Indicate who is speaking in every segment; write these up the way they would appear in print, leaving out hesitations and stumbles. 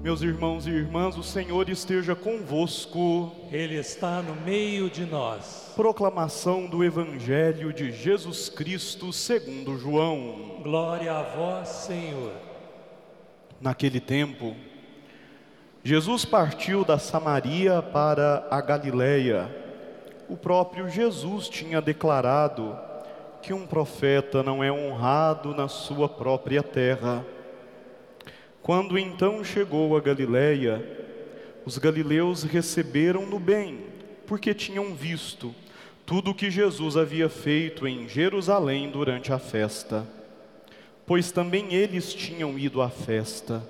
Speaker 1: Meus irmãos e irmãs, o Senhor esteja convosco.
Speaker 2: Ele está no meio de nós.
Speaker 1: Proclamação do Evangelho de Jesus Cristo segundo João.
Speaker 2: Glória a vós, Senhor.
Speaker 1: Naquele tempo, Jesus partiu da Samaria para a Galileia. O próprio Jesus tinha declarado que um profeta não é honrado na sua própria terra. Quando então chegou a Galileia, os galileus receberam-no bem, porque tinham visto tudo o que Jesus havia feito em Jerusalém durante a festa, pois também eles tinham ido à festa.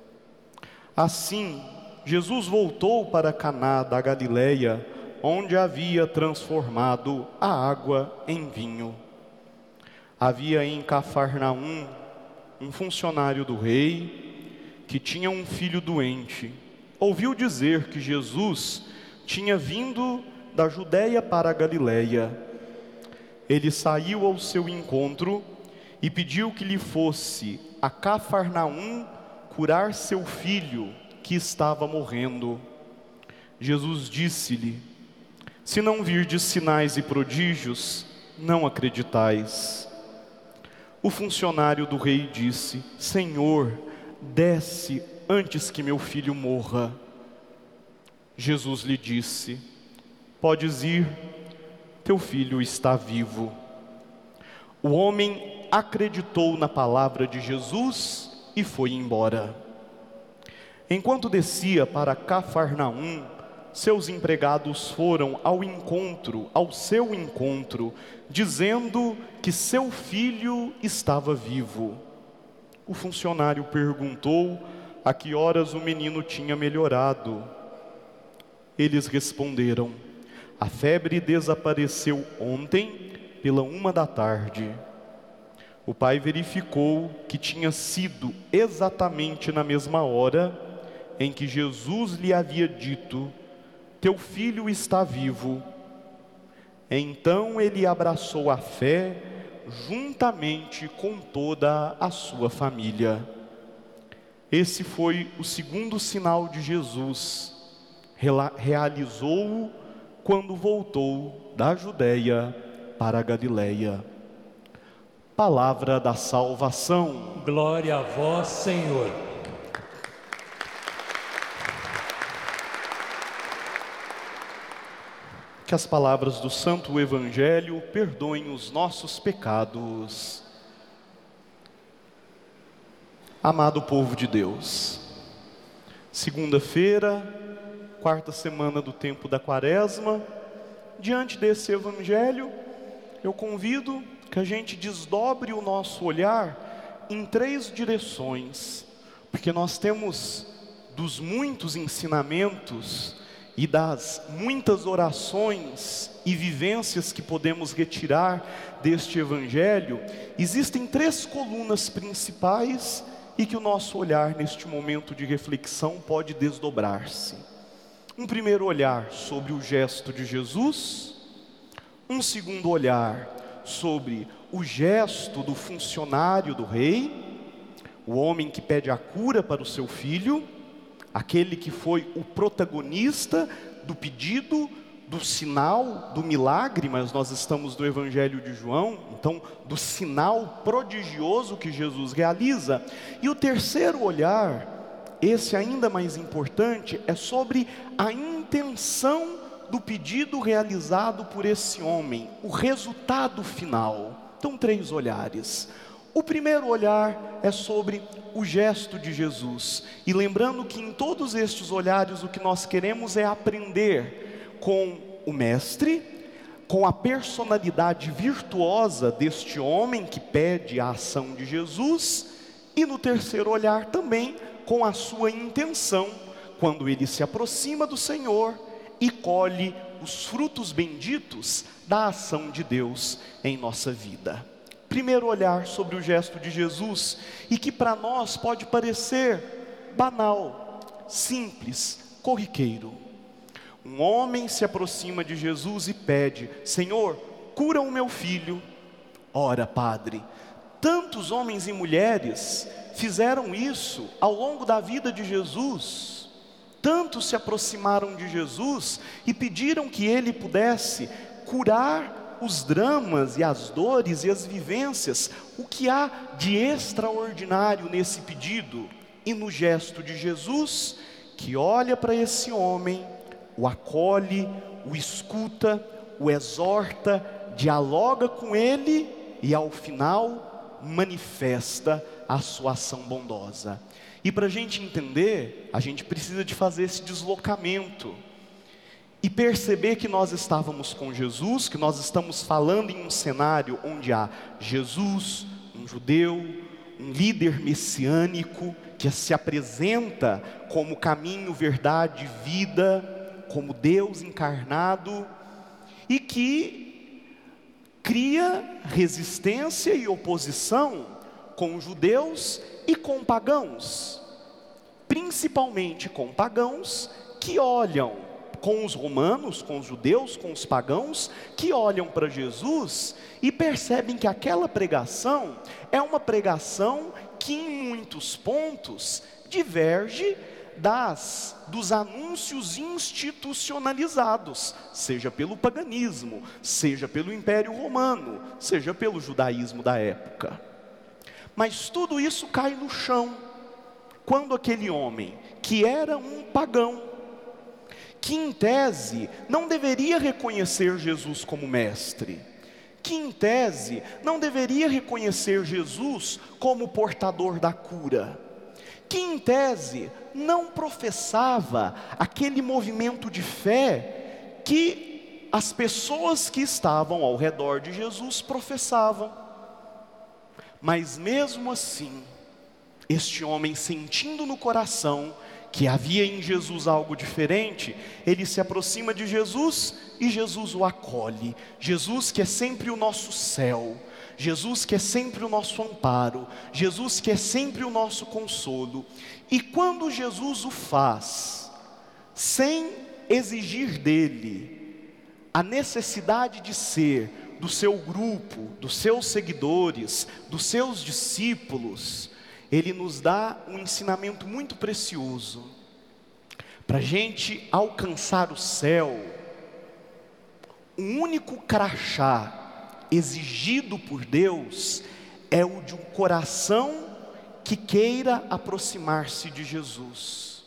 Speaker 1: Assim, Jesus voltou para Caná da Galileia, onde havia transformado a água em vinho. Havia em Cafarnaum um funcionário do rei que tinha um filho doente. Ouviu dizer que Jesus tinha vindo da Judéia para a Galileia. Ele saiu ao seu encontro e pediu que lhe fosse a Cafarnaum curar seu filho, que estava morrendo. Jesus disse-lhe: se não virdes sinais e prodígios, não acreditais. O funcionário do rei disse: Senhor, desce antes que meu filho morra. Jesus lhe disse: podes ir, teu filho está vivo. O homem acreditou na palavra de Jesus e foi embora. Enquanto descia para Cafarnaum, seus empregados foram ao seu encontro, dizendo que seu filho estava vivo. O funcionário perguntou a que horas o menino tinha melhorado. Eles responderam: a febre desapareceu ontem pela 1h. O pai verificou que tinha sido exatamente na mesma hora em que Jesus lhe havia dito: teu filho está vivo. Então ele abraçou a fé juntamente com toda a sua família. Esse foi o segundo sinal de Jesus. Realizou-o quando voltou da Judéia para a Galileia. Palavra da salvação.
Speaker 2: Glória a vós, Senhor.
Speaker 1: Que as palavras do Santo Evangelho perdoem os nossos pecados. Amado povo de Deus, segunda-feira, quarta semana do tempo da Quaresma, diante desse Evangelho, eu convido que a gente desdobre o nosso olhar em 3 direções, porque nós temos dos muitos ensinamentos e das muitas orações e vivências que podemos retirar deste Evangelho, existem 3 colunas principais e que o nosso olhar neste momento de reflexão pode desdobrar-se. Um primeiro olhar sobre o gesto de Jesus, um segundo olhar sobre o gesto do funcionário do rei, o homem que pede a cura para o seu filho, aquele que foi o protagonista do pedido, do sinal, do milagre, mas nós estamos no Evangelho de João, então do sinal prodigioso que Jesus realiza. E o terceiro olhar, esse ainda mais importante, é sobre a intenção do pedido realizado por esse homem, o resultado final. Então 3 olhares. O primeiro olhar é sobre o gesto de Jesus. E lembrando que em todos estes olhares o que nós queremos é aprender com o Mestre, com a personalidade virtuosa deste homem que pede a ação de Jesus, e no terceiro olhar também com a sua intenção, quando ele se aproxima do Senhor e colhe os frutos benditos da ação de Deus em nossa vida. Primeiro olhar sobre o gesto de Jesus, e que para nós pode parecer banal, simples, corriqueiro. Um homem se aproxima de Jesus e pede: Senhor, cura o meu filho. Ora, Padre, Tantos homens e mulheres fizeram isso ao longo da vida de Jesus. Tantos se aproximaram de Jesus e pediram que Ele pudesse curar os dramas e as dores e as vivências. O que há de extraordinário nesse pedido e no gesto de Jesus, que olha para esse homem, o acolhe, o escuta, o exorta, dialoga com ele e ao final manifesta a sua ação bondosa. E para a gente entender, a gente precisa de fazer esse deslocamento e perceber que nós estávamos com Jesus, que nós estamos falando em um cenário onde há Jesus, um judeu, um líder messiânico que se apresenta como caminho, verdade e vida, como Deus encarnado, e que cria resistência e oposição com judeus e com pagãos, principalmente com pagãos que olham, com os romanos, com os judeus, com os pagãos, que olham para Jesus e percebem que aquela pregação é uma pregação que em muitos pontos diverge dos anúncios institucionalizados, seja pelo paganismo, seja pelo Império Romano, seja pelo judaísmo da época. Mas tudo isso cai no chão, quando aquele homem, que era um pagão, que em tese não deveria reconhecer Jesus como mestre, que em tese não deveria reconhecer Jesus como portador da cura, que em tese não professava aquele movimento de fé que as pessoas que estavam ao redor de Jesus professavam. Mas mesmo assim, este homem, sentindo no coração que havia em Jesus algo diferente, ele se aproxima de Jesus e Jesus o acolhe. Jesus que é sempre o nosso céu, Jesus que é sempre o nosso amparo, Jesus que é sempre o nosso consolo. E quando Jesus o faz, sem exigir dele a necessidade de ser do seu grupo, dos seus seguidores, dos seus discípulos, ele nos dá um ensinamento muito precioso. Para a gente alcançar o céu, o único crachá exigido por Deus é o de um coração que queira aproximar-se de Jesus.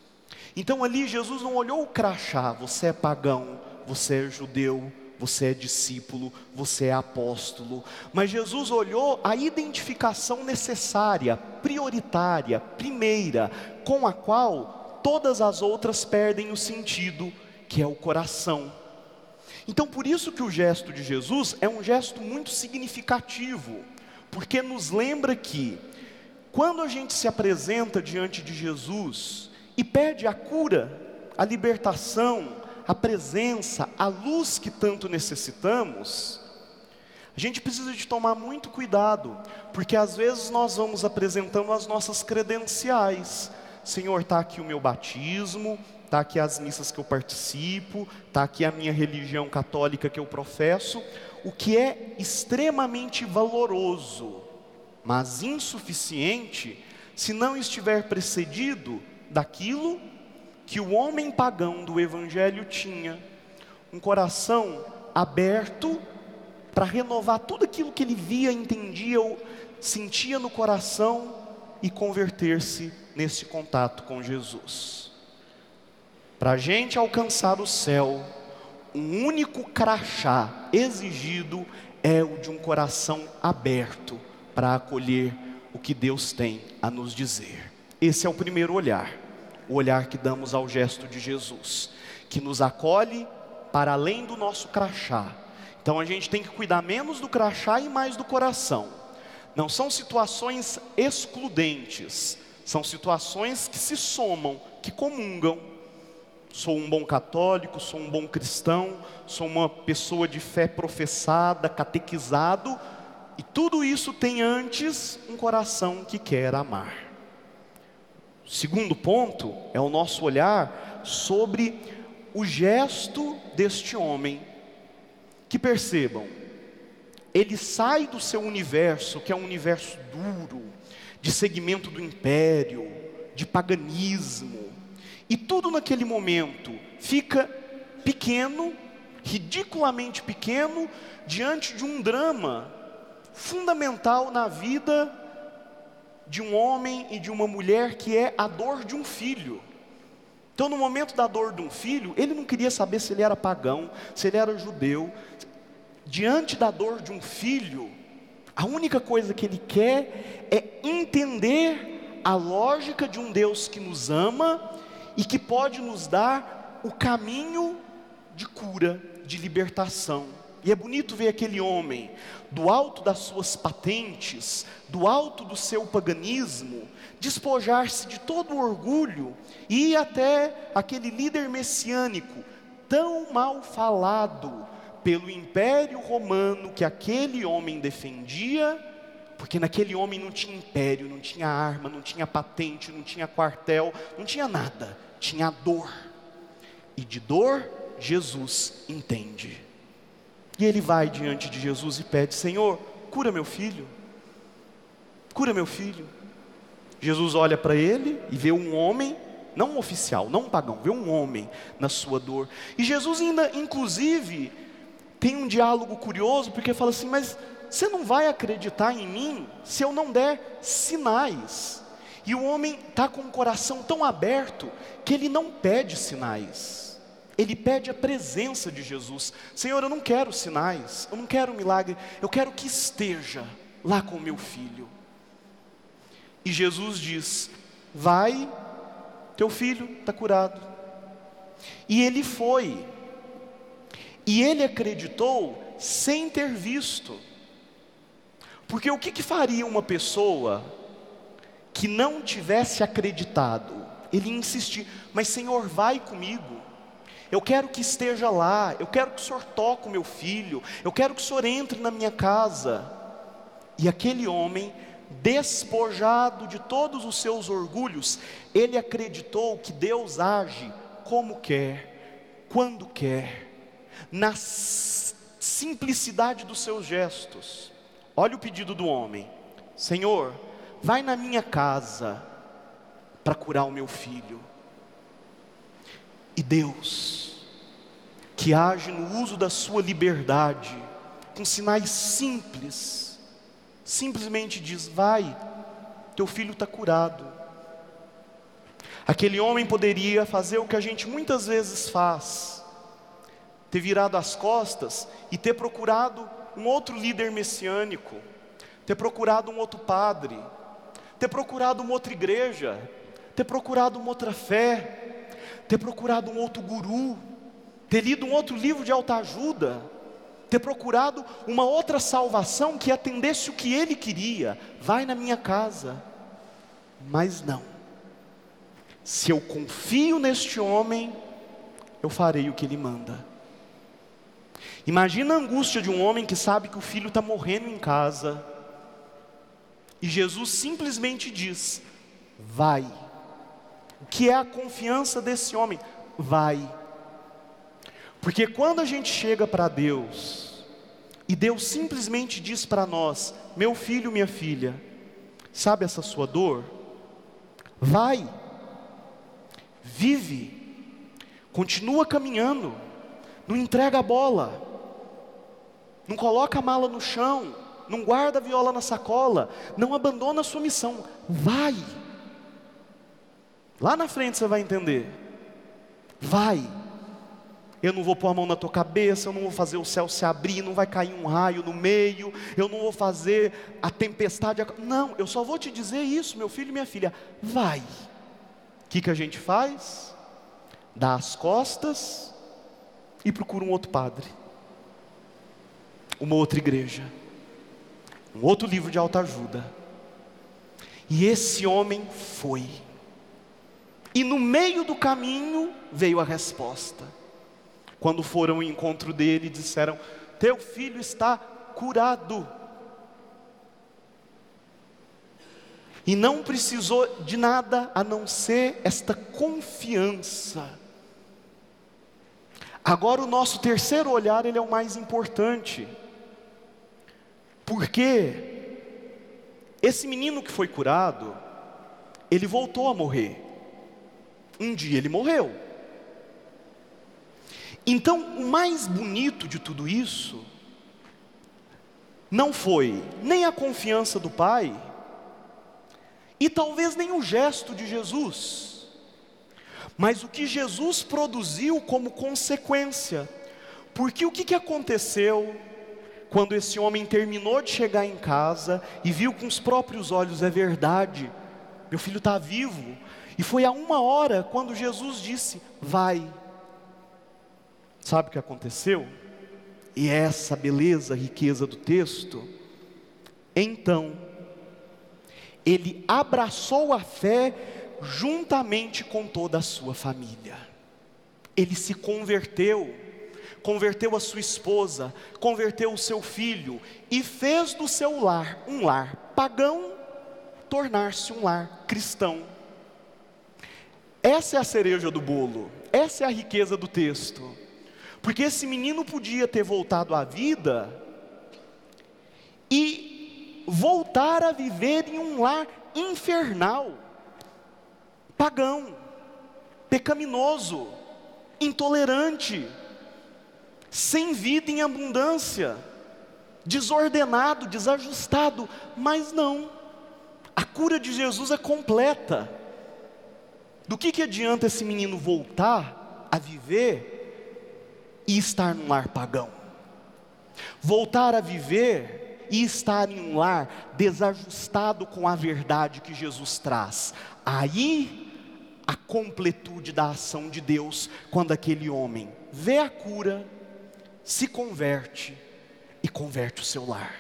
Speaker 1: Então ali Jesus não olhou o crachá, você é pagão, você é judeu, você é discípulo, você é apóstolo. Mas Jesus olhou a identificação necessária, prioritária, primeira, com a qual todas as outras perdem o sentido, que é o coração. Então por isso que o gesto de Jesus é um gesto muito significativo, porque nos lembra que quando a gente se apresenta diante de Jesus e pede a cura, a libertação, a presença, a luz que tanto necessitamos, a gente precisa de tomar muito cuidado, porque às vezes nós vamos apresentando as nossas credenciais. Senhor, está aqui o meu batismo, está aqui as missas que eu participo, está aqui a minha religião católica que eu professo, o que é extremamente valoroso, mas insuficiente, se não estiver precedido daquilo que o homem pagão do Evangelho tinha, um coração aberto para renovar tudo aquilo que ele via, entendia ou sentia no coração e converter-se nesse contato com Jesus. Para a gente alcançar o céu, um único crachá exigido é o de um coração aberto para acolher o que Deus tem a nos dizer. Esse é o primeiro olhar. O olhar que damos ao gesto de Jesus, que nos acolhe para além do nosso crachá. Então a gente tem que cuidar menos do crachá e mais do coração. Não são situações excludentes, são situações que se somam, que comungam. Sou um bom católico, sou um bom cristão, sou uma pessoa de fé professada, catequizado, e tudo isso tem antes um coração que quer amar. Segundo ponto é o nosso olhar sobre o gesto deste homem, que percebam, ele sai do seu universo, que é um universo duro, de segmento do império, de paganismo, e tudo naquele momento fica pequeno, ridiculamente pequeno, diante de um drama fundamental na vida de um homem e de uma mulher, que é a dor de um filho. Então, no momento da dor de um filho, ele não queria saber se ele era pagão, se ele era judeu. Diante da dor de um filho, a única coisa que ele quer é entender a lógica de um Deus que nos ama e que pode nos dar o caminho de cura, de libertação. E é bonito ver aquele homem, do alto das suas patentes, do alto do seu paganismo, despojar-se de todo o orgulho e ir até aquele líder messiânico, tão mal falado pelo Império Romano, que aquele homem defendia, porque naquele homem não tinha império, não tinha arma, não tinha patente, não tinha quartel, não tinha nada, tinha dor. E de dor, Jesus entende. E ele vai diante de Jesus e pede: Senhor, cura meu filho, cura meu filho. Jesus olha para ele e vê um homem, não um oficial, não um pagão, vê um homem na sua dor. E Jesus ainda, inclusive, tem um diálogo curioso, porque fala assim: mas você não vai acreditar em mim se eu não der sinais. E o homem está com o coração tão aberto que ele não pede sinais. Ele pede a presença de Jesus. Senhor, eu não quero sinais, eu não quero milagre, eu quero que esteja lá com o meu filho. E Jesus diz: vai, teu filho está curado. E ele foi. E ele acreditou sem ter visto. Porque o que faria uma pessoa que não tivesse acreditado? Ele insistir: mas Senhor, vai comigo. Eu quero que esteja lá, eu quero que o Senhor toque o meu filho, eu quero que o Senhor entre na minha casa. E aquele homem, despojado de todos os seus orgulhos, ele acreditou que Deus age como quer, quando quer, na simplicidade dos seus gestos. Olha o pedido do homem: Senhor, vai na minha casa para curar o meu filho. E Deus, que age no uso da sua liberdade, com sinais simples, simplesmente diz: vai, teu filho está curado. Aquele homem poderia fazer o que a gente muitas vezes faz, ter virado as costas e ter procurado um outro líder messiânico, ter procurado um outro padre, ter procurado uma outra igreja, ter procurado uma outra fé, ter procurado um outro guru, ter lido um outro livro de autoajuda, ter procurado uma outra salvação que atendesse o que ele queria. Vai na minha casa. Mas não. Se eu confio neste homem, eu farei o que ele manda. Imagina a angústia de um homem que sabe que o filho está morrendo em casa, e Jesus simplesmente diz: vai. O que é a confiança desse homem? Vai. Porque quando a gente chega para Deus, e Deus simplesmente diz para nós: meu filho, minha filha, sabe essa sua dor? Vai, vive, continua caminhando, não entrega a bola, não coloca a mala no chão, não guarda a viola na sacola, não abandona a sua missão, vai. Lá na frente você vai entender. Vai. Eu não vou pôr a mão na tua cabeça, eu não vou fazer o céu se abrir, não vai cair um raio no meio, eu não vou fazer a tempestade. Não, eu só vou te dizer isso, meu filho e minha filha. Vai. O que a gente faz? Dá as costas e procura um outro padre, uma outra igreja, um outro livro de autoajuda. E esse homem foi. E no meio do caminho veio a resposta. Quando foram ao encontro dele, disseram: teu filho está curado. E não precisou de nada a não ser esta confiança. Agora o nosso terceiro olhar, ele é o mais importante. Porque esse menino que foi curado, ele voltou a morrer. Um dia ele morreu. Então, o mais bonito de tudo isso não foi nem a confiança do pai, e talvez nem o gesto de Jesus, mas o que Jesus produziu como consequência. Porque o que aconteceu quando esse homem terminou de chegar em casa e viu com os próprios olhos: é verdade, meu filho está vivo. E foi a 1 hora quando Jesus disse: vai. Sabe o que aconteceu? E essa beleza, riqueza do texto. Então, ele abraçou a fé juntamente com toda a sua família. Ele se converteu, converteu a sua esposa, converteu o seu filho, e fez do seu lar um lar pagão tornar-se um lar cristão. Essa é a cereja do bolo, essa é a riqueza do texto. Porque esse menino podia ter voltado à vida e voltar a viver em um lar infernal, pagão, pecaminoso, intolerante, sem vida em abundância, desordenado, desajustado. Mas não, a cura de Jesus é completa. Do que adianta esse menino voltar a viver e estar num lar pagão? Voltar a viver e estar em um lar desajustado com a verdade que Jesus traz. Aí, a completude da ação de Deus, quando aquele homem vê a cura, se converte e converte o seu lar.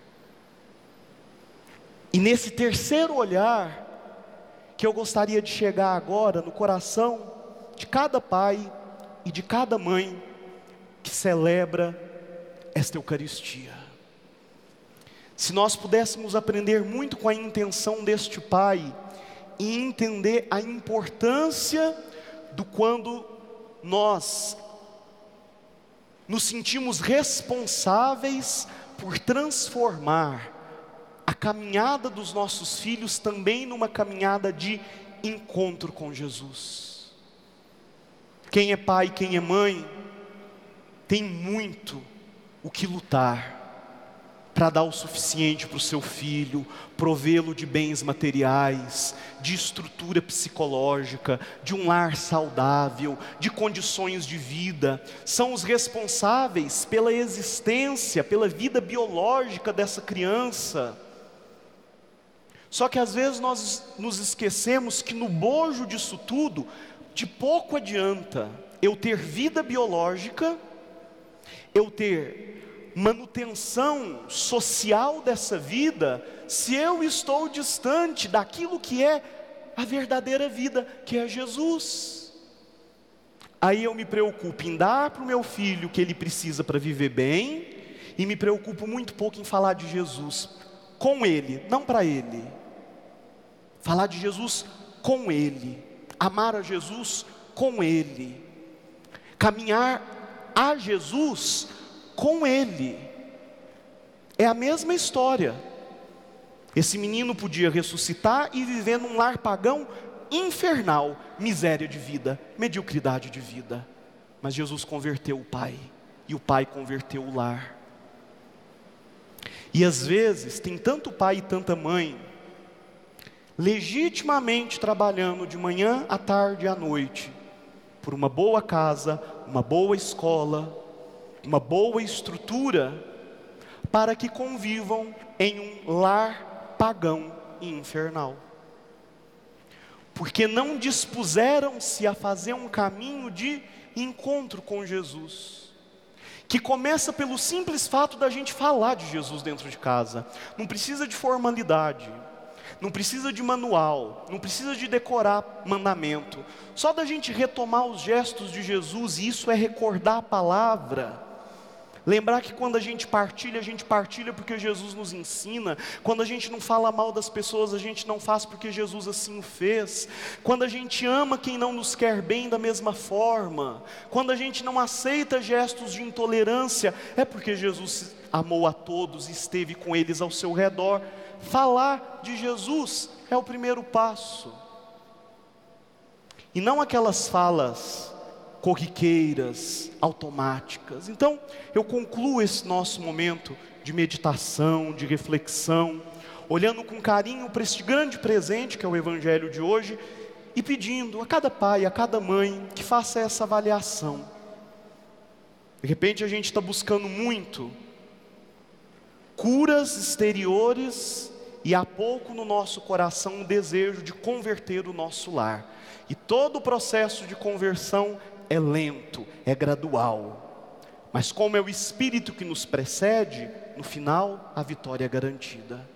Speaker 1: E nesse terceiro olhar, que eu gostaria de chegar agora no coração de cada pai e de cada mãe que celebra esta Eucaristia. Se nós pudéssemos aprender muito com a intenção deste pai e entender a importância do quando nós nos sentimos responsáveis por transformar a caminhada dos nossos filhos também numa caminhada de encontro com Jesus. Quem é pai, quem é mãe, tem muito o que lutar para dar o suficiente para o seu filho, provê-lo de bens materiais, de estrutura psicológica, de um lar saudável, de condições de vida. São os responsáveis pela existência, pela vida biológica dessa criança. Só que às vezes nós nos esquecemos que no bojo disso tudo, de pouco adianta eu ter vida biológica, eu ter manutenção social dessa vida, se eu estou distante daquilo que é a verdadeira vida, que é Jesus. Aí eu me preocupo em dar para o meu filho o que ele precisa para viver bem, e me preocupo muito pouco em falar de Jesus com ele, não para ele. Falar de Jesus com ele, amar a Jesus com ele, caminhar a Jesus com ele. É a mesma história. Esse menino podia ressuscitar e viver num lar pagão infernal, miséria de vida, mediocridade de vida. Mas Jesus converteu o pai, e o pai converteu o lar. E às vezes tem tanto pai e tanta mãe legitimamente trabalhando de manhã à tarde e à noite por uma boa casa, uma boa escola, uma boa estrutura, para que convivam em um lar pagão e infernal, porque não dispuseram-se a fazer um caminho de encontro com Jesus, que começa pelo simples fato da gente falar de Jesus dentro de casa. Não precisa de formalidade, não precisa de manual, não precisa de decorar mandamento, só da gente retomar os gestos de Jesus, e isso é recordar a palavra. Lembrar que quando a gente partilha porque Jesus nos ensina. Quando a gente não fala mal das pessoas, a gente não faz porque Jesus assim o fez. Quando a gente ama quem não nos quer bem da mesma forma. Quando a gente não aceita gestos de intolerância, é porque Jesus amou a todos e esteve com eles ao seu redor. Falar de Jesus é o primeiro passo. E não aquelas falas corriqueiras, automáticas. Então, eu concluo esse nosso momento de meditação, de reflexão, olhando com carinho para este grande presente que é o Evangelho de hoje, e pedindo a cada pai, a cada mãe, que faça essa avaliação. De repente a gente está buscando muito curas exteriores, e há pouco no nosso coração um desejo de converter o nosso lar. E todo o processo de conversão é lento, é gradual. Mas como é o Espírito que nos precede, no final a vitória é garantida.